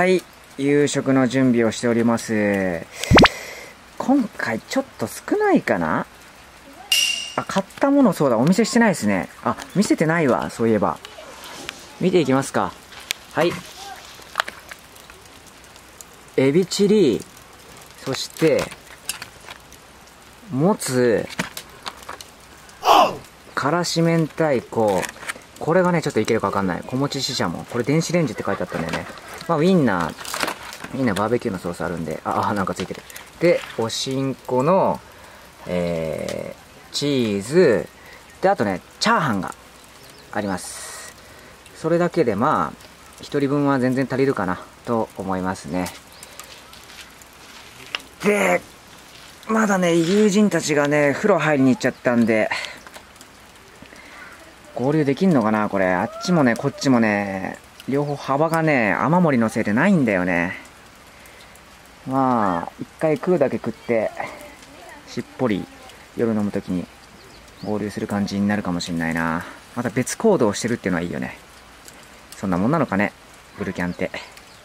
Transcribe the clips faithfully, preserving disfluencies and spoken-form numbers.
はい、夕食の準備をしております。今回ちょっと少ないかなあ、買ったものそうだ、お見せしてないですね。あ、見せてないわ、そういえば。見ていきますか。はい。エビチリ、そして、もつ、からし明太子、これがね、ちょっといけるかわかんない。小餅ししゃも。これ電子レンジって書いてあったんだよね。まあ、ウインナー、ウインナーバーベキューのソースあるんで、あ、あ、なんかついてる。で、おしんこの、えー、チーズ、で、あとね、チャーハンがあります。それだけでまあ、一人分は全然足りるかな、と思いますね。で、まだね、友人たちがね、風呂入りに行っちゃったんで、合流できんのかなこれ。あっちもね、こっちもね、両方幅がね、雨漏りのせいでないんだよね。まあ、一回食うだけ食って、しっぽり夜飲むときに合流する感じになるかもしんないな。また別行動してるっていうのはいいよね。そんなもんなのかね、ブルキャンって。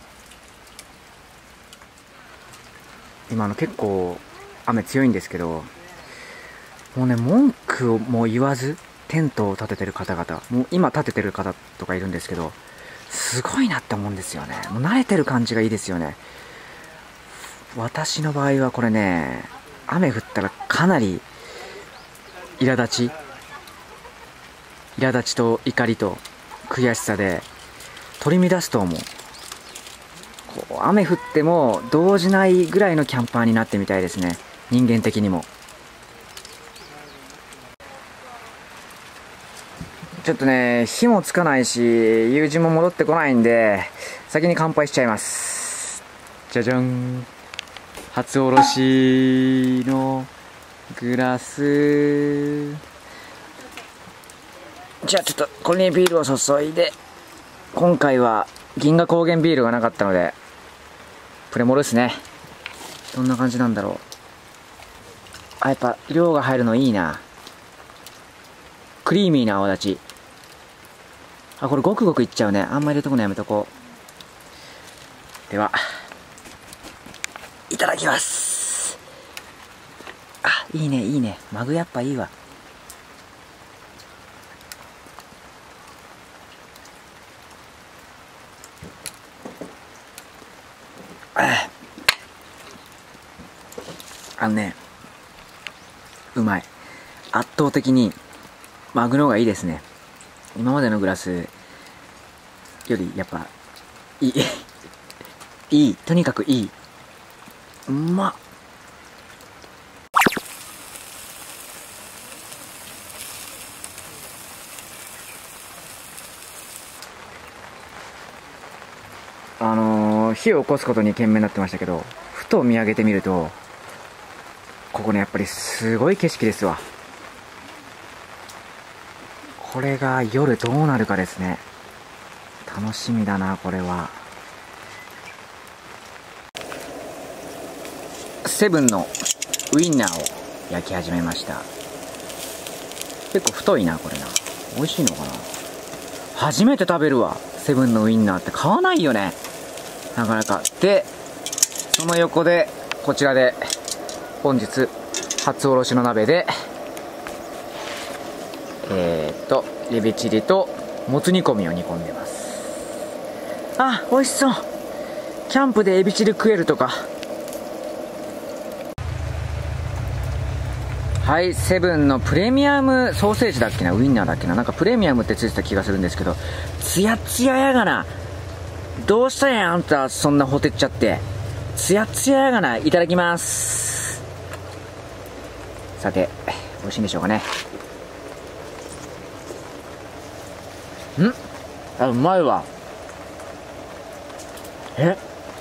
今の結構雨強いんですけど、もうね、文句をもう言わず、テントを立ててる方々、もう今立ててる方とかいるんですけど、すごいなって思うんですよね。もう慣れてる感じがいいですよね。私の場合はこれね、雨降ったらかなり苛立ち苛立ちと怒りと悔しさで取り乱すと思う。こう雨降っても動じないぐらいのキャンパーになってみたいですね、人間的にも。ちょっとね、火もつかないし、友人も戻ってこないんで、先に乾杯しちゃいます。じゃじゃん。初おろしのグラス。じゃあちょっと、これにビールを注いで、今回は銀河高原ビールがなかったので、プレモルですね。どんな感じなんだろう。あ、やっぱ量が入るのいいな。クリーミーな泡立ち。あ、これごくごくいっちゃうね。あんまり入れとくのやめとこう。では、いただきます。あ、いいね、いいね。マグやっぱいいわ。ああのね、うまい。圧倒的にマグの方がいいですね。今までのグラスよりやっぱいいいい、とにかくいい。うまっ。あのー、火を起こすことに懸命になってましたけど、ふと見上げてみると、ここね、やっぱりすごい景色ですわ。これが夜どうなるかですね。楽しみだな、これは。セブンのウインナーを焼き始めました。結構太いな、これな。美味しいのかな。初めて食べるわ。セブンのウインナーって買わないよね、なかなか。で、その横でこちらで本日初おろしの鍋でえーっとエビチリともつ煮込みを煮込んでます。あ、美味しそう。キャンプでエビチリ食えるとか。はい、セブンのプレミアムソーセージだっけな、ウインナーだっけな、なんかプレミアムってついてた気がするんですけど、ツヤツヤやがな。どうしたんやあんた、そんなほてっちゃって。ツヤツヤやがな。いただきます。さて、美味しいんでしょうかね。んあ、うまいわ。え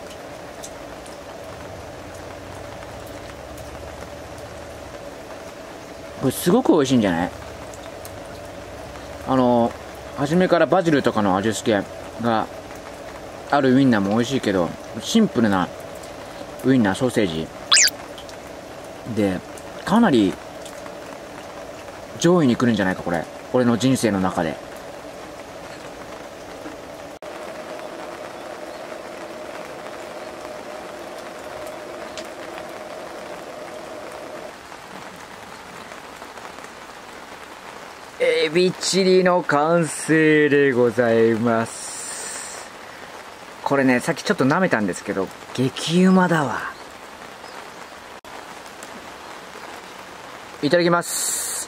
これすごく美味しいんじゃない？あの初めからバジルとかの味付けがあるウインナーも美味しいけど、シンプルなウインナーソーセージでかなり上位に来るんじゃないか、これ。俺の人生の中で。 エビチリの完成でございます。これね、さっきちょっと舐めたんですけど、激うまだわ。いただきます。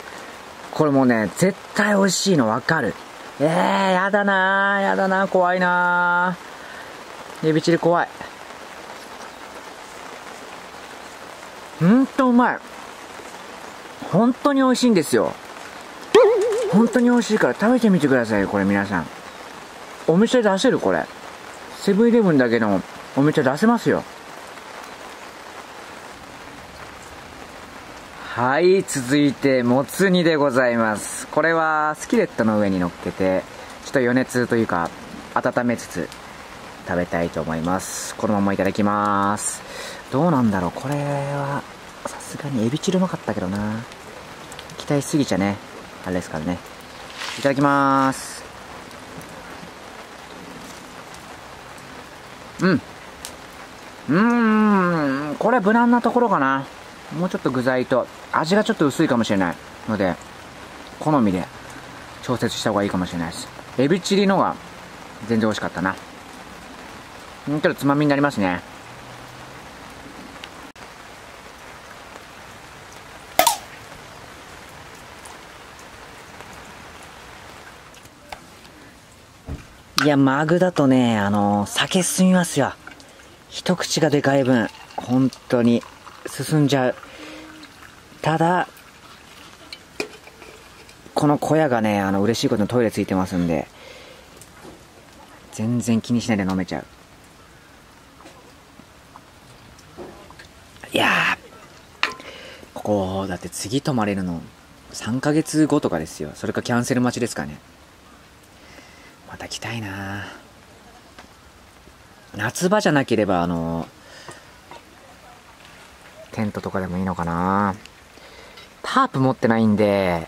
これもうね、絶対美味しいのわかる。えー、やだなー、やだなー、怖いなー。エビチリ怖い。ほんとうまい。本当に美味しいんですよ。本当に美味しいから食べてみてくださいよ、これ皆さん。お店出せるこれ。セブンイレブンだけのお店出せますよ。はい、続いて、もつ煮でございます。これはスキレットの上に乗っけて、ちょっと余熱というか、温めつつ食べたいと思います。このままいただきます。どうなんだろう、これは、さすがにエビチリうまかったけどな。期待しすぎちゃね、あれですからね。いただきます。うん。うーん、これ無難なところかな。もうちょっと具材と、味がちょっと薄いかもしれないので、好みで調節した方がいいかもしれないです。エビチリのが全然美味しかったな。ちょっとつまみになりますね。いや、マグだとね、あのー、酒進みますよ。一口がでかい分、本当に進んじゃう。ただ、この小屋がね、あの、嬉しいことにトイレついてますんで、全然気にしないで飲めちゃう。いやー、ここ、だって次泊まれるの、さんかげつごとかですよ。それかキャンセル待ちですかね。また来たいな。夏場じゃなければ、あの、テントとかでもいいのかな。タープ持ってないんで、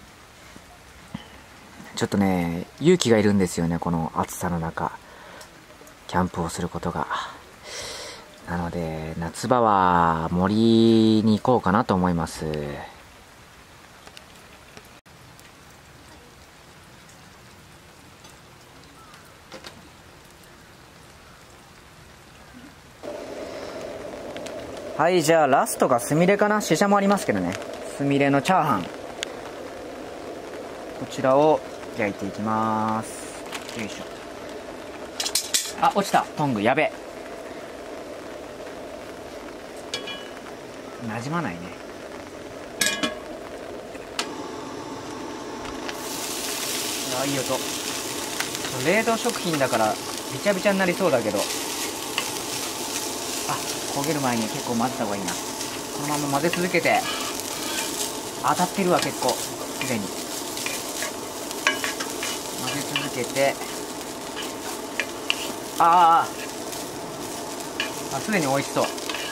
ちょっとね、勇気がいるんですよね、この暑さの中。キャンプをすることが。なので、夏場は森に行こうかなと思います。はい、じゃあラストがスミレかな。シシャもありますけどね。スミレのチャーハン。こちらを焼いていきます。よいしょ。あ、落ちた。トング、やべえ。なじまないね。あ、いい音。冷凍食品だからびちゃびちゃになりそうだけど、あ、焦げる前に結構混ぜた方がいいな。このまま混ぜ続けて。当たってるわ、結構すでに。混ぜ続けて、あーあ、すでに美味しそう。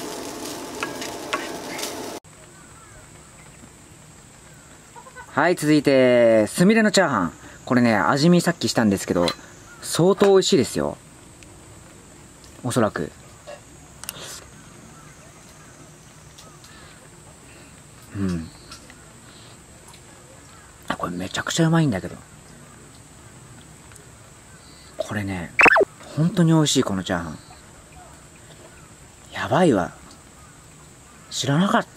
はい、続いてスミレのチャーハン。これね、味見さっきしたんですけど、相当美味しいですよ、おそらく。うん、これめちゃくちゃうまいんだけど、これね、本当に美味しい、このチャーハン。やばいわ、知らなかった。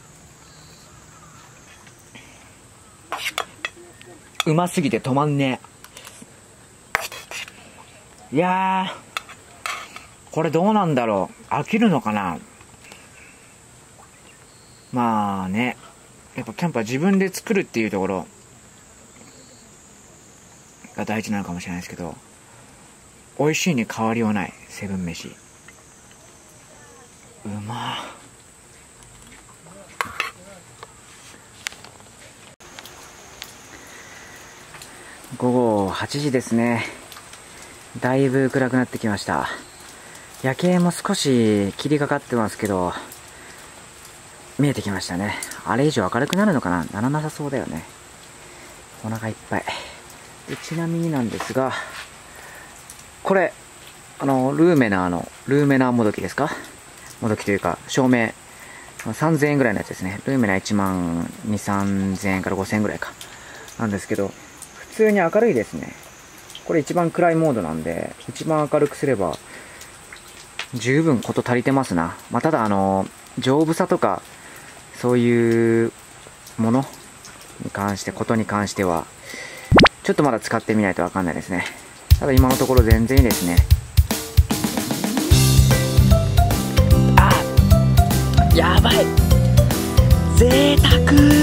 うますぎて止まんねえ。いやー、これどうなんだろう、飽きるのかな。まあね、やっぱキャンプは自分で作るっていうところが大事なのかもしれないですけど、美味しいに変わりはない。セブン飯うまー。午後はちじですね。だいぶ暗くなってきました。夜景も少し霧がかってますけど、見えてきましたね。あれ以上明るくなるのかな。ならなさそうだよね。お腹いっぱいで、ちなみになんですが、これあのルーメナーのルーメナーもどきですか。もどきというか照明さんぜんえんぐらいのやつですね。ルーメナーいちまんにせんさんぜんえんからごせんえんぐらいか。 なんですけど、普通に明るいですね。これ一番暗いモードなんで、一番明るくすれば十分こと足りてますな。まあ、ただあの丈夫さとかそういうものに関してことに関してはちょっとまだ使ってみないとわかんないですね。ただ今のところ全然いいですね。あ、やばい、贅沢。